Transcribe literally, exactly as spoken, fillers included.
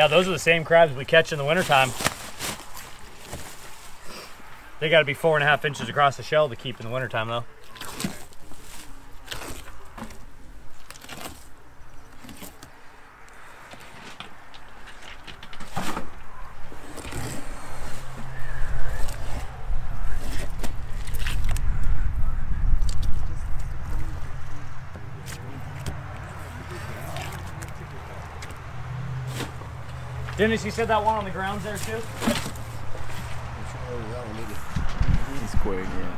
Yeah, those are the same crabs we catch in the wintertime. They got to be four and a half inches across the shell to keep in the wintertime, though. Dennis, you said that one on the ground's there too? It's squared, yeah.